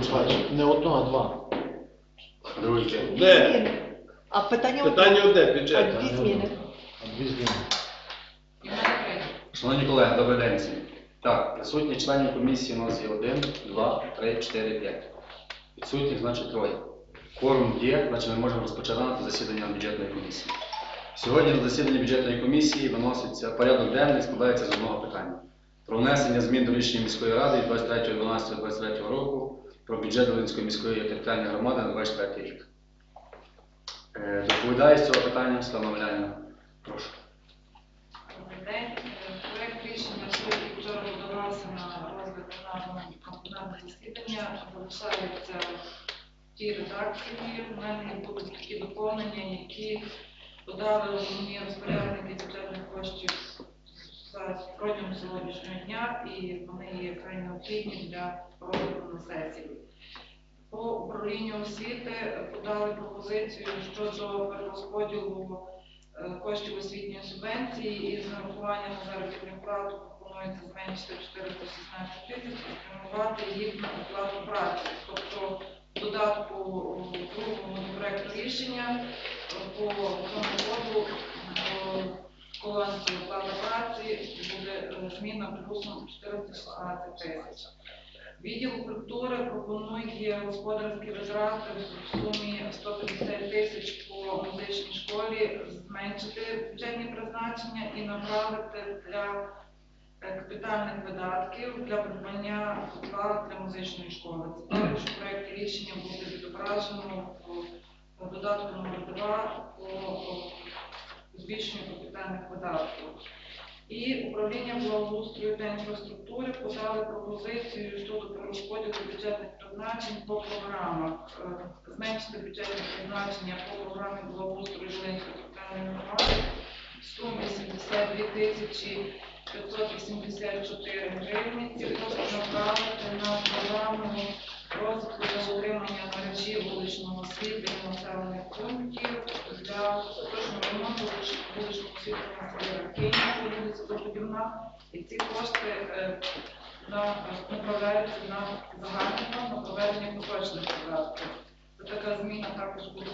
Не одну, а два. Другий Дві тим. зміни. А питання одне, А бюджет. дві зміни. Дві зміни. Шановні колеги, добрий день всім. Так, присутні членів комісії у нас є 1, 2, 3, 4, 5. Відсутніх, значить, 3. Кворум є, значить ми можемо розпочинати засідання бюджетної комісії. Сьогодні на засіданні бюджетної комісії виноситься порядок денний, складається з одного питання. Про внесення змін до рішення міської ради від 23.12.23 року про бюджет Волинської міської територіальної громади на 24 рік. Доповідає з цього питання Світлана Омеляніна. Прошу. День. Проект рішення, який вчора подавався на розгляд на засідання, залишаються в тій редакції. У мене будуть такі доповнення, які подали мені розпорядники бюджетних коштів протягом сьогоднішнього дня, і вони є крайне необхідні для розгляду на сесії. По управлінню освіти подали пропозицію щодо перерозподілу коштів освітньої субвенції і з нарахування на заробітну плату пропонується зменшити 416 тисяч і спрямувати їх на оплату праці. Тобто в додатку другому до проекту рішення по цьому коду колонці оплата праці буде зміна плюсом 416 тисяч. Відділ культури пропонує господарські витрати в сумі 150 тисяч по музичній школі зменшити бюджетні призначення і направити для капітальних видатків для придбання житла для музичної школи. Це також у проєкті рішення буде відображено в додатку номер 2 по збільшенню капітальних видатків. І управління благоустрою та інфраструктури подали пропозицію щодо перерозподілу бюджетних призначень по програмах. Зменшити бюджетні призначення по програмі благоустрою Волинської територіальної громади в сумі 72 тисячі 584 гривні. Ці кошти направити на програму розвитку та утримання мережі вуличного освітлення населених пунктів для поточного ремонту вуличного освітлення села Києва, вулиця Забудівна. І ці кошти направляються на загальний фонд на проведення поточних видатків. Це така зміна також буде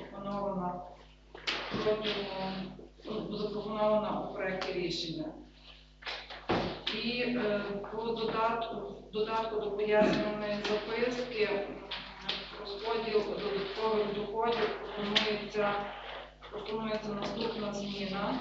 запропонована у проєкті рішення. І по додатку до пояснювальної записки розподіл додаткових доходів пропонується наступна зміна.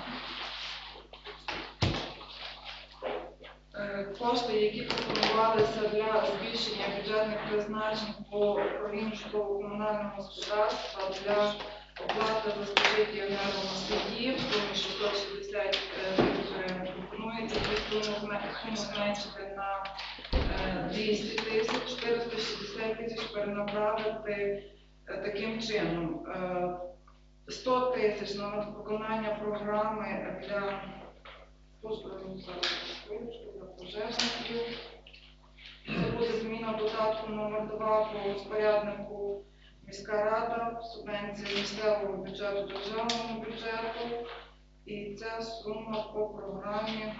Кошти, які пропонувалися для збільшення бюджетних призначень по управлінню житлово-комунального господарства для оплати за спожиті енергоносії в сумі 660 тисяч гривень. Пропонується цю суму зменшити на 200 тисяч, 460 тисяч перенаправити таким чином. 100 тисяч на виконання програми для пожежників. Це буде зміна додатку номер 2 по розпоряднику міська рада, субвенція місцевого бюджету державному бюджету. І ця сума по програмі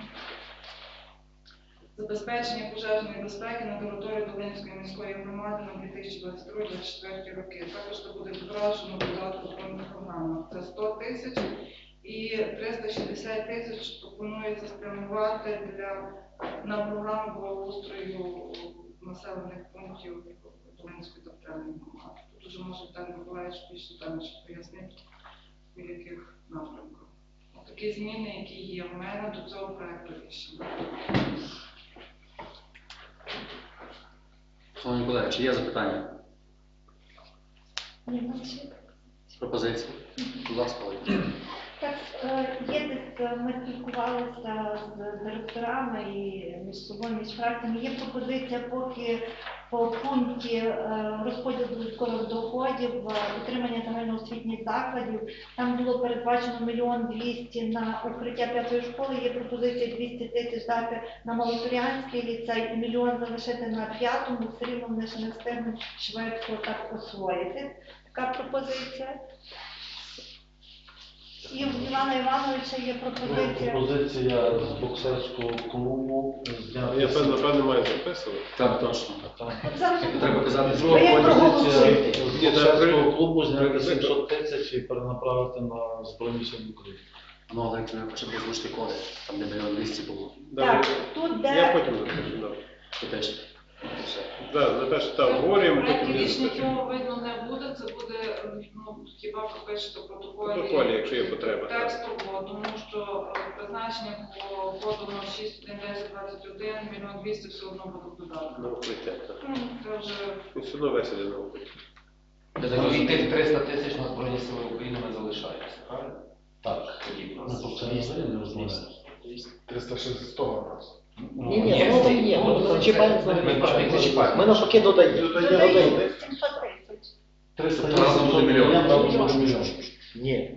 забезпечення пожежної безпеки на території Долинської міської громади на 2022-2024 роки. Також це буде відображено в додатку до програми. Це 100 тисяч і 360 тисяч пропонується спрямувати на програму благоустрою населених пунктів Долинської територіальної громади. Тут уже може Віталій Миколаївич більш детальніше пояснити, в яких напрямках. Такі зміни, які є в мене до цього проєкту рішення. Шановні колеги, чи є запитання? Пропозиції? Будь ласка, Олег. Так, є десь, ми спілкувалися з директорами і між собою, між фракціями. Є пропозиція поки по пункті розподілу додаткових доходів, утримання загальноосвітніх закладів. Там було передбачено 1 200 000 на укриття 5-ї школи. Є пропозиція 200 тисяч дати на Малоторіанський ліцей і 1 000 000 залишити на 5-му. Все рівно вони ще не встигнуть швидко так освоїти. Така пропозиція. І в Івана Івановича є пропозиція. Пропозиція з боксерського клубу зняти. Я напевно маю записувати. Так, точно. От зараз Треба казати, Друга А як пропозиція проголосуєте? з Ні, боксерського так, клубу зняти ви- 700 тисяч і перенаправити на Збройні Сили України. ну, але треба хоча б озвучити коди, там де 1 200 000 було. Так, тут Я де потім напишу, добре. Ти теж. Все. Да, напишу, так, обговорюємо, Проект потім рішення дискусію. цього видно не буде, це буде, ну, хіба пропишете в протоколі. Протоколі, якщо є потреба, так. Текстово, тому що призначення по коду 06.1.10.21 1 200 000 все одно буде додати. На укриття, так. Це вже Ну, все одно веселі на укриття. Я так розумію, тих 300 тисяч на Збройні Сили України ми залишаємося, правильно? Так. Тоді Ну, тобто це не розмовляється. 360 раз. Ні, ну там є, ми не чіпаємо, не чіпаємо. Ми навпаки додаємо. додаємо 700 тисяч. 300 Тобто разом буде мільйон. Разом буде мільйон. Ні.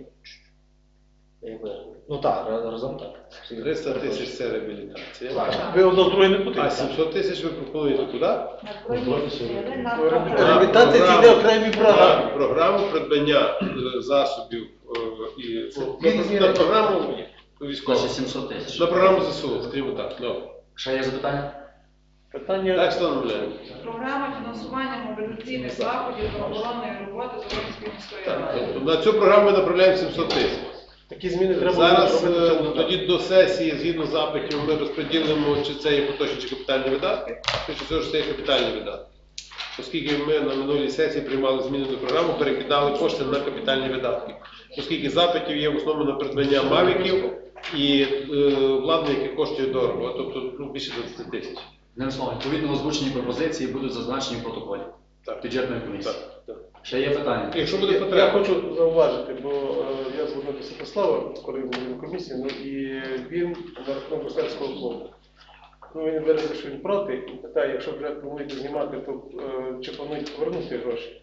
Ну так, разом так. 300 тисяч це реабілітація. Ви одно друге не А 700 тисяч ви пропонуєте куди? На Збройні Сили, на програму. Реабілітація це йде окремі програми. Програму придбання засобів і різні на речі. програму Значить військову. 700 тисяч. На програму ЗСУ, скажімо так. Добре. Ще є запитання? Питання Так встановляємо. програма фінансування мобілізаційних заходів та оборонної роботи Зеленської міської Так, ради. тобто на цю програму ми направляємо 700 тисяч. такі зміни треба Зараз робити. тоді до сесії, згідно запитів, ми розподілимо, чи це є поточні чи капітальні видатки, чи все ж це є капітальні видатки. Оскільки ми на минулій сесії приймали зміни до програми, перекидали кошти на капітальні видатки. Оскільки запитів є в основному на придбання мавіків і владних, які коштують дорого, тобто більше 20 тисяч. Одним словом, відповідно озвучені пропозиції будуть зазначені в протоколі Так. бюджетної комісії. Так. Ще є питання? Якщо буде Я потреба. хочу зауважити, бо я дзвонив до Святослава, коли він був на комісії, ну і він на рахунок боксерського клубу. Ну він виразив, що він проти, і питає, якщо вже плануєте знімати, то чи планують повернути гроші?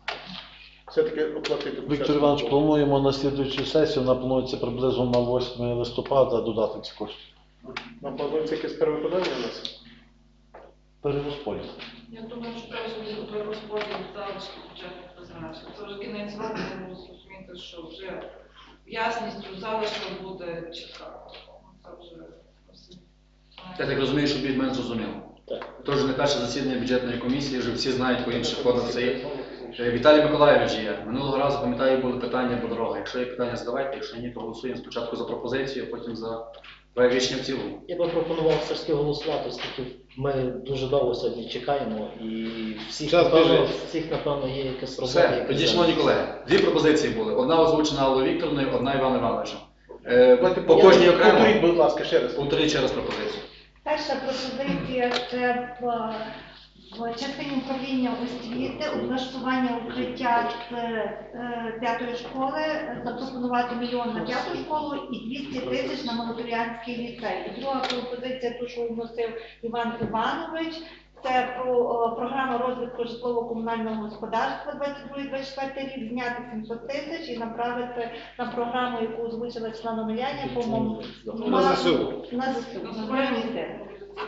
Все-таки оплатити Віктор боксерському Іванович, клубу. плануємо на слідуючу сесію, вона планується приблизно на 8 листопада додати ці кошти. Нам планується якесь перевиконання у нас? Перерозподіл. Я думаю, що треба собі при розподіл залишки бюджетних призначень. Це вже кінець року, тому зрозуміти, що вже ясність у залишку буде чітка. Це вже всі. Я так розумію, що більш-менш зрозуміло. Тож не перше засідання бюджетної комісії, вже всі знають по інших ходах це є. Віталій Миколаївич є. Минулого разу, пам'ятаю, були питання по дорогах. Якщо є питання, задавайте, якщо ні, то голосуємо спочатку за пропозицію, а потім за проект рішення в цілому. Я би пропонував все ж таки голосувати, оскільки ми дуже довго сьогодні чекаємо і Час біжить. всіх, напевно, є якась робота. Все, яка тоді, зараз. шановні колеги, дві пропозиції були. Одна озвучена Аллою Вікторовною, одна Іваном Івановичем. Давайте По кожній окремо. Повторіть, будь ласка, ще раз. Повторіть ще раз пропозицію. Перша пропозиція це в частині управління освіти, облаштування укриття з 5-ї школи, запропонувати 1 мільйон на 5-ту школу і 200 тисяч на Молодорянський ліцей. І друга пропозиція, ту, що вносив Іван Іванович, це про програму розвитку житлово-комунального господарства 22-24 рік, зняти 700 тисяч і направити на програму, яку озвучила Світлана Миляня, по-моєму, На ЗСУ. на ЗСУ, на Збройні Сили.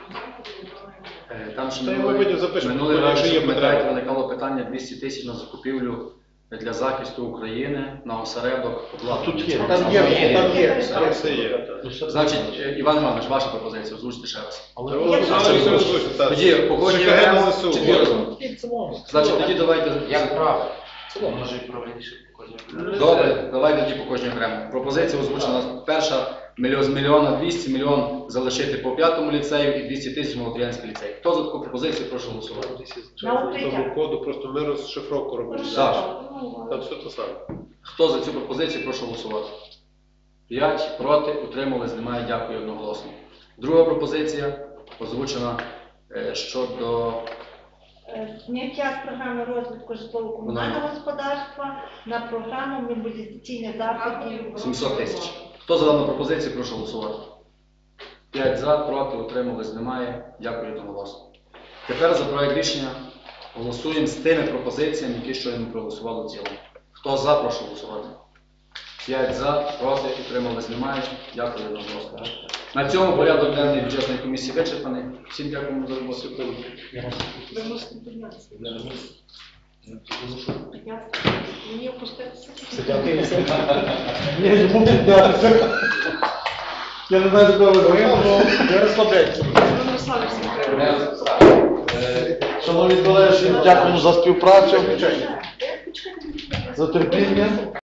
Там ще Та його потім запишемо, минулий раз, якщо є якщо пам'ятаєте, потреба. виникало питання 200 тисяч на закупівлю для захисту України на осередок обладнання. Тут є. Там є. Там все є. так. Значить, Іван Іванович, ваша пропозиція, озвучте ще раз. Але Але все озвучить, так. Тоді по кожній ЖКГ на окремо ЗСУ. чи дві разом? В цілому. Значить, тоді давайте. Як правильно? Цілому. Може і правильніше по кожній. Добре, давайте тоді по кожній окремо. Пропозиція озвучена перша з 1 200 000 1 залишити по 5-му ліцею і 200 тисяч Молодорянський ліцей. Хто за таку пропозицію, прошу голосувати. На укриття. Того коду просто ми розшифровку робимо. Так. Там все те саме. Хто за цю пропозицію, прошу голосувати. 5, проти, утримались, немає, дякую одноголосно. Друга пропозиція озвучена щодо Зняття з програми розвитку житлово-комунального господарства на програму мобілізаційних заходів. 700 тисяч. Хто за дану пропозицію, прошу голосувати. 5 за, проти, утримались, немає, дякую одноголосно. Тепер за проект рішення голосуємо з тими пропозиціями, які щойно проголосували в цілому. Хто за, прошу голосувати. 5 за, проти, утримались, немає, дякую одноголосно. На цьому порядок денний бюджетної комісії вичерпаний. Всім дякуємо за роботу. Ви можете піднятися. Мені опуститися. Дякую. Ні, йому піднятися. Я не знаю, до кого ви зверталися. Не розслабляйтеся. Мирослав Сергійович. Не розписали. Шановні колеги, всім дякуємо за співпрацю, за терпіння.